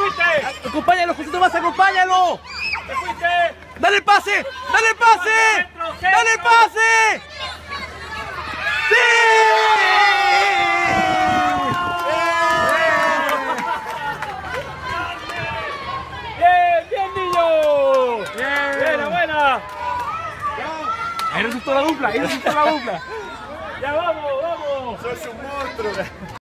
fuiste! ¡Acompáñalo, José Tomás, acompáñalo! ¡Te fuiste! ¡Dale el pase! ¡Dale el pase! ¡Dale el pase! ¡Sí! ¡Bien, bien, niño! ¡Buena, buena! Ahí resultó la dupla, ahí resultó la dupla. ¡Ya vamos, vamos! ¡Sos un monstruo!